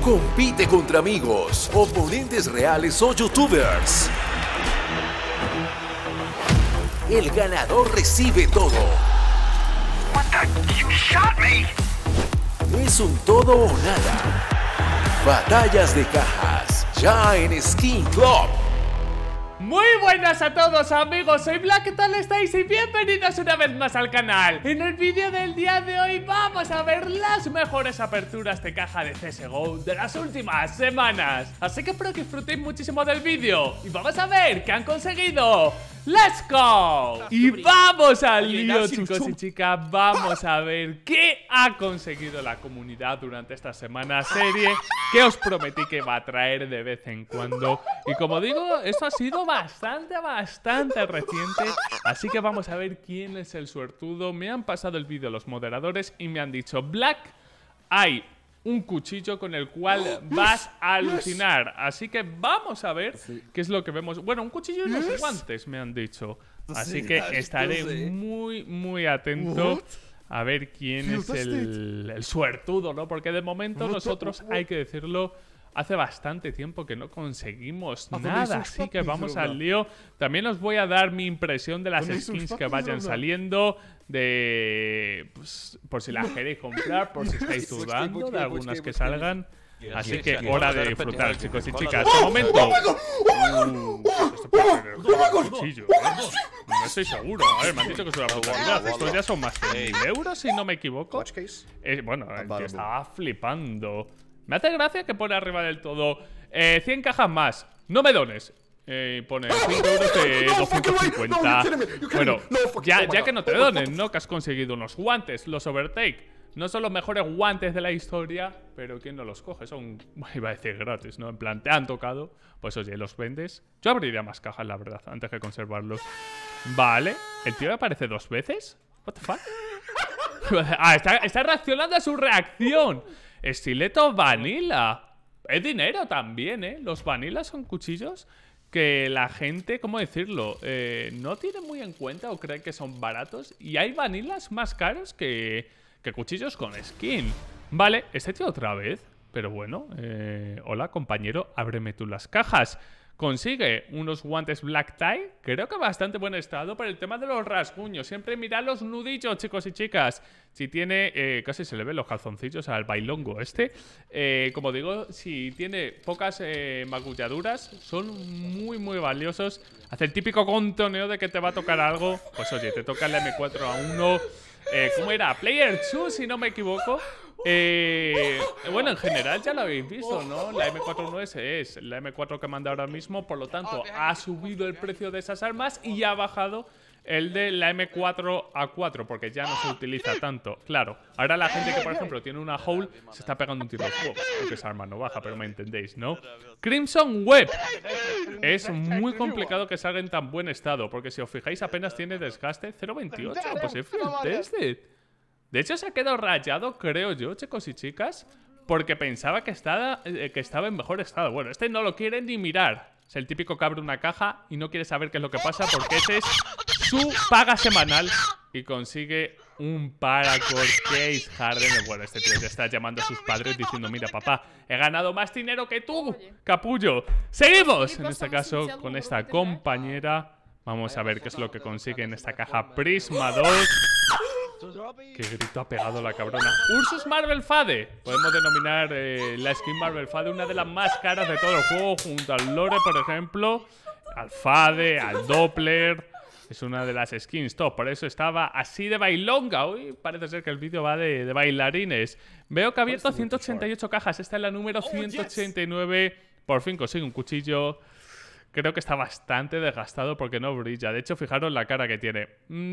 Compite contra amigos, oponentes reales o youtubers. El ganador recibe todo. What the? You shot me! Es un todo o nada. Batallas de cajas, ya en Skin Club. Muy buenas a todos amigos, soy Black, ¿qué tal estáis? Y bienvenidos una vez más al canal. En el vídeo del día de hoy vamos a ver las mejores aperturas de caja de CSGO de las últimas semanas. Así que espero que disfrutéis muchísimo del vídeo y vamos a ver qué han conseguido. ¡Let's go! Y vamos al lío, chicos y chicas. Vamos a ver qué ha conseguido la comunidad durante esta semana serie que os prometí que va a traer de vez en cuando. Y como digo, esto ha sido bastante reciente. Así que vamos a ver quién es el suertudo. Me han pasado el vídeo los moderadores y me han dicho: Black, hay un cuchillo con el cual vas a alucinar. Así que vamos a ver qué es lo que vemos. Bueno, un cuchillo y unos guantes me han dicho. Así que estaré muy atento a ver quién es el suertudo, ¿no? Porque de momento nosotros, hay que decirlo, hace bastante tiempo que no conseguimos nada. Así que vamos al lío. También os voy a dar mi impresión de las skins que vayan saliendo. Pues, por si las queréis comprar, por si estáis dudando de algunas que salgan. Así que hora de disfrutar, chicos y chicas. De momento. Esto puede ser el cuchillo, ¿eh? No estoy seguro. A ver, me han dicho que es una brutalidad. Estos ya son más de 1000 euros, si no me equivoco. Bueno, el tío estaba flipando. Me hace gracia que pone arriba del todo 100 cajas más. No me dones. Pone 5 euros de 250. Bueno, ya que no te donen, ¿no? Que has conseguido unos guantes, los Overtake. No son los mejores guantes de la historia, pero ¿quién no los coge? Son, iba a decir gratis, ¿no? En plan, te han tocado, pues oye, los vendes. Yo abriría más cajas, la verdad, antes que conservarlos. Vale, el tío me aparece 2 veces. What the fuck? Ah, está reaccionando a su reacción. Estileto Vanilla. Es dinero también, ¿eh? Los Vanilla son cuchillos que la gente, ¿cómo decirlo? No tiene muy en cuenta o cree que son baratos. Y hay Vanillas más caros que cuchillos con skin. Vale, este tío otra vez. Pero bueno, hola compañero, ábreme tú las cajas. Consigue unos guantes black tie, creo que bastante buen estado para el tema de los rasguños. Siempre mirad los nudillos, chicos y chicas. Si tiene, casi se le ven los calzoncillos al bailongo este. Como digo, si tiene pocas magulladuras, son muy valiosos. Hace el típico contoneo de que te va a tocar algo. Pues oye, te toca el M4A1. ¿Cómo era? Player 2, si no me equivoco. Bueno, en general ya lo habéis visto, ¿no? La M4 es la M4 que manda ahora mismo. Por lo tanto, ha subido el precio de esas armas y ha bajado el de la M4A4, porque ya no se utiliza tanto. Claro, ahora la gente que, por ejemplo, tiene una Hole se está pegando un tiro de fuego, porque esa arma no baja, pero me entendéis, ¿no? Crimson Web. Es muy complicado que salga en tan buen estado, porque si os fijáis apenas tiene desgaste 0.28, pues es full tested. De hecho se ha quedado rayado, creo yo, chicos y chicas, porque pensaba que estaba en mejor estado. Bueno, este no lo quiere ni mirar. Es el típico que abre una caja y no quiere saber qué es lo que pasa, porque ese es su paga semanal. Y consigue un Paracord Case Harden. Bueno, este tío ya está llamando a sus padres diciendo: mira papá, he ganado más dinero que tú, capullo. Seguimos, en este caso, con esta compañera. Vamos a ver qué es lo que consigue en esta caja Prisma 2. Qué grito ha pegado la cabrona. Ursus Marvel Fade. Podemos denominar la skin Marvel Fade una de las más caras de todo el juego, junto al Lore, por ejemplo, al Fade, al Doppler. Es una de las skins top, por eso estaba así de bailonga. Hoy parece ser que el vídeo va de bailarines. Veo que ha abierto 188 cajas. Esta es la número 189. Por fin consigue un cuchillo. Creo que está bastante desgastado porque no brilla. De hecho, fijaros la cara que tiene.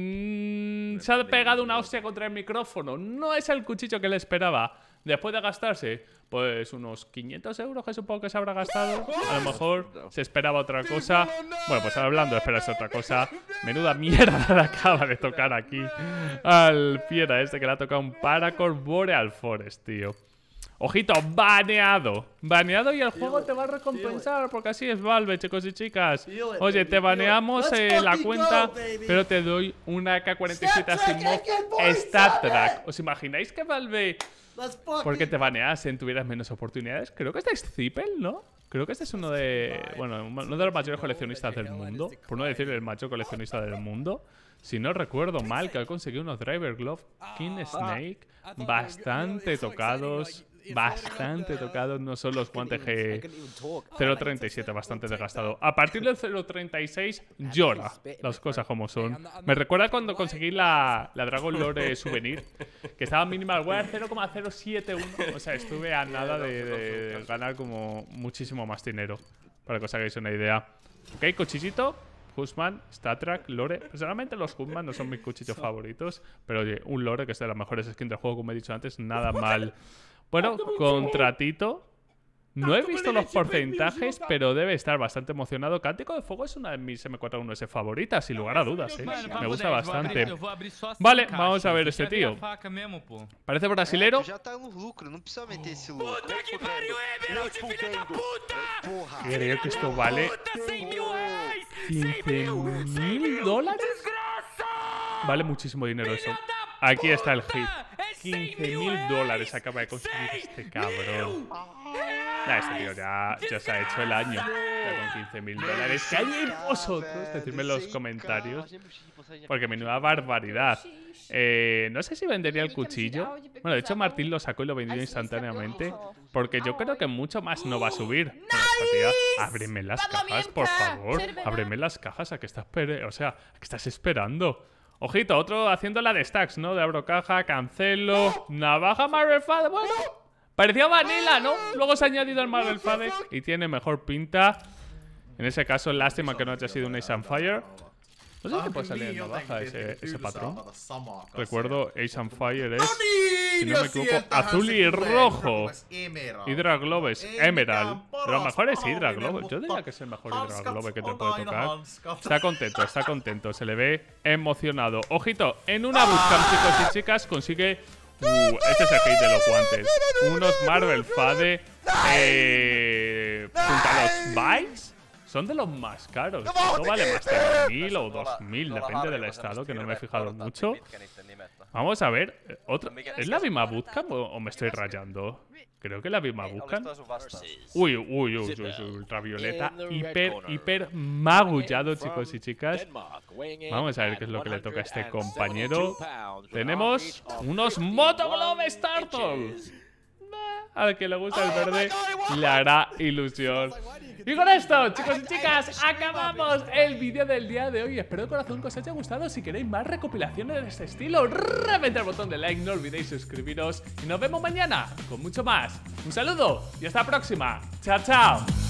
Se ha pegado una hostia contra el micrófono. No es el cuchillo que le esperaba. Después de gastarse, pues unos 500 euros que supongo que se habrá gastado. A lo mejor se esperaba otra cosa. Bueno, pues hablando de esperarse otra cosa, menuda mierda le acaba de tocar aquí al fiera este, que le ha tocado un Paracord Boreal Forest, tío. Ojito, baneado. Baneado y el juego te va a recompensar, porque así es Valve, chicos y chicas. Oye, te baneamos la cuenta, pero te doy una AK-47 Asimov Stat Track. ¿Os imagináis que Valve porque te baneasen, tuvieras menos oportunidades. Creo que este es Zippel, ¿no? Creo que este es uno de los mayores coleccionistas del mundo. Por no decir el mayor coleccionista del mundo. Si no recuerdo mal, que ha conseguido unos Driver Glove King Snake bastante tocados. No son los guantes G 0.37, bastante desgastado. A partir del 0.36 llora, las cosas como son. Me recuerda cuando conseguí la Dragon Lore Souvenir, que estaba Minimal Wear 0.071. O sea, estuve a nada de ganar como muchísimo más dinero, para que os hagáis una idea. Ok, cuchillito. Hussman, StatTrak, Lore. Personalmente los Hussman no son mis cuchillos favoritos, pero oye, un Lore que es de las mejores skins del juego, como he dicho antes, nada mal. Bueno, contratito. No he visto los porcentajes, pero debe estar bastante emocionado. Cántico de Fuego es una de mis M4A1S favoritas, sin lugar a dudas, ¿eh? Me gusta bastante. Vale, vamos a ver este tío. Parece brasilero. Creo que esto vale $15.000. Vale muchísimo dinero eso. Aquí está el hit. $15.000 acaba de conseguir este cabrón. Este tío ya se ha hecho el año. Ya con $15.000. ¿Qué hay en vosotros? Decidme en los comentarios. Porque menuda barbaridad. No sé si vendería el cuchillo. Bueno, de hecho Martín lo sacó y lo vendió instantáneamente. Porque yo creo que mucho más no va a subir. Bueno, esta tía, ábreme las cajas, por favor. Ábreme las cajas. ¿A qué estás esperando? Ojito, otro haciendo la de stacks, ¿no? De abro caja, cancelo, navaja, Marvel Fade. Bueno, parecía vanilla, ¿no? Luego se ha añadido el Marvel Fade y tiene mejor pinta. En ese caso, lástima que no haya sido un Ace and Fire. No sé si puede salir en navaja ese patrón. Recuerdo, Ace and Fire es, si no me equivoco, azul y rojo. Hydra Glove es Emerald. Pero lo mejor es Hydra Glove. Yo diría que es el mejor Hydra Glove que te puede tocar. Está contento. Se le ve emocionado. Ojito, en una bootcamp, chicos y chicas, consigue... este es el hit de los guantes. Unos Marvel Fade junto a los Bites. Son de los más caros. Esto vale más de 1.000 o 2.000, depende del estado, que no me he fijado mucho. Vamos a ver. ¿Es la misma bootcamp o me estoy rayando? Creo que es la misma bootcamp. Uy, ultravioleta. Hiper magullado, chicos y chicas. Vamos a ver qué es lo que le toca a este compañero. Tenemos unos Motoglove Turtle. Al que le gusta el verde le hará ilusión. Y con esto, chicos y chicas, acabamos el vídeo del día de hoy. Espero de corazón que os haya gustado. Si queréis más recopilaciones de este estilo, reventad el botón de like, no olvidéis suscribiros. Y nos vemos mañana con mucho más. Un saludo y hasta la próxima. Chao, chao.